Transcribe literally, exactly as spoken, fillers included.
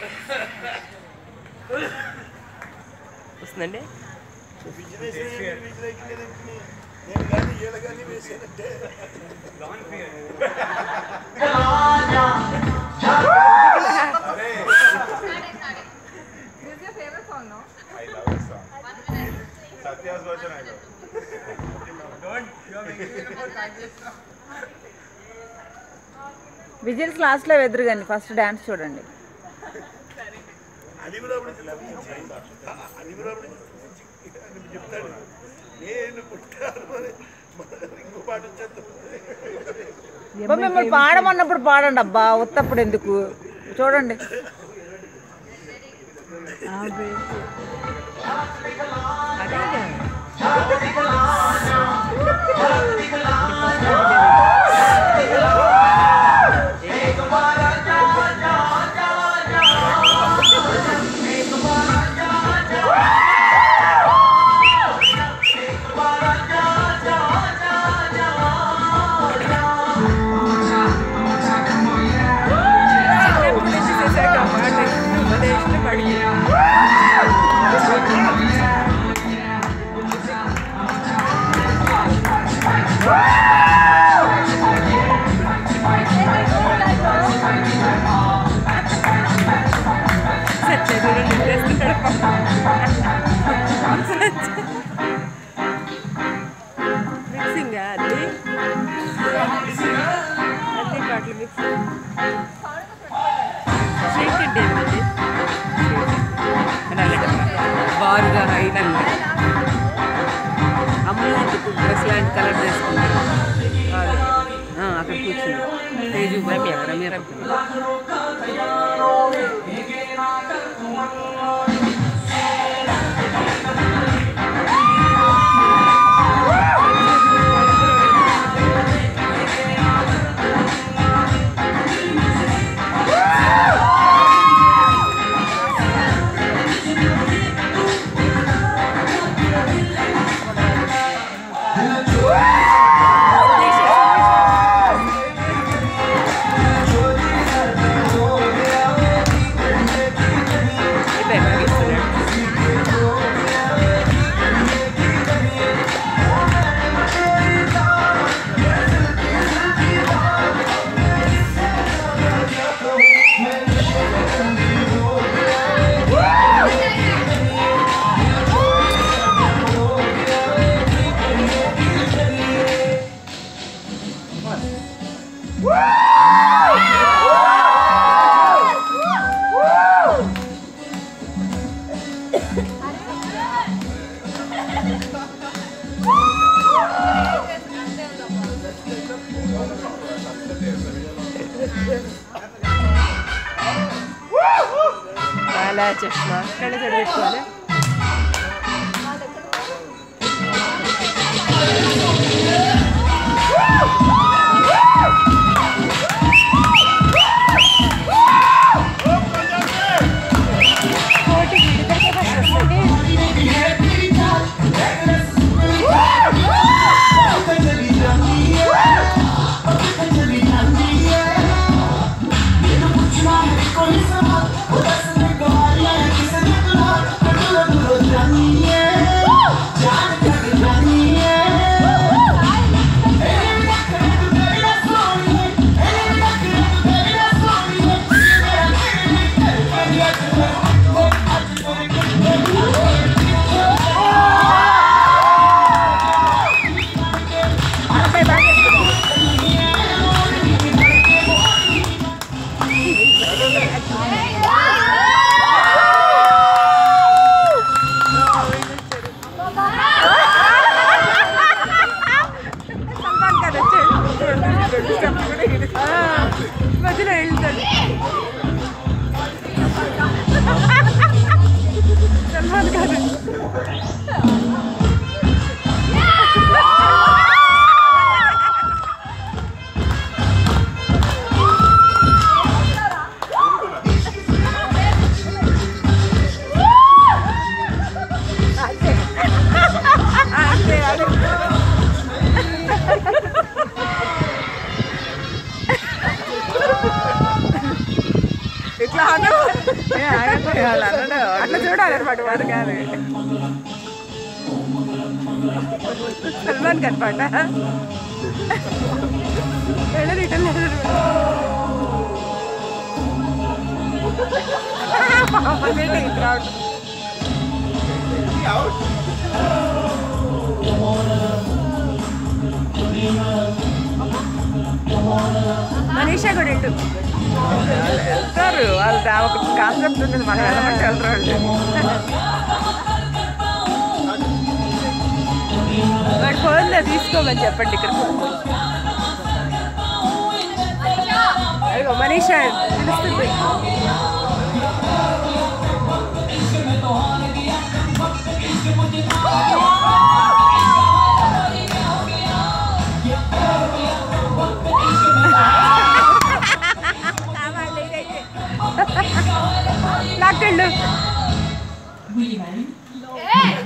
వస్తుందండి. విజిల్స్ లాస్ట్లో వెదురు కానీ ఫస్ట్ డ్యాన్స్ చూడండి. మిమ్మల్ని పాడమన్నప్పుడు పాడండి అబ్బా, ఉత్తప్పుడు ఎందుకు చూడండి. మిక్సింగ్ అది అన్ని పాటలు మిక్సింగ్ షేక్ అండి బారుగా హైట్ అంటే అమ్మ డ్రెస్ లాంటి కలర్ చేసుకుంటారు. అక్కడ కూర్చుంది తేజు రమ్య రమ్య రమ్య చాలా చష్మా కళ్ళ చదివేసుకోవాలి. మధ్యలో వెళ్తాడు సల్మాన్ గారు. అట్లా చూడాలన్నమాట వాడు కాదు సల్మాన్ ఖాన్ పాట రిటర్న్ మనీషా కూడా వెళ్ళు వెళ్తారు వాళ్ళు ఒక కాన్సెప్ట్ ఉంటుంది మనం వెళ్ళమంటే వెళ్తారు వాళ్ళు వాడి ఫోన్లో తీసుకోమని చెప్పండి ఇక్కడ అయ్యో మనీషా తెలుస్తుంది నాకెళ్ళు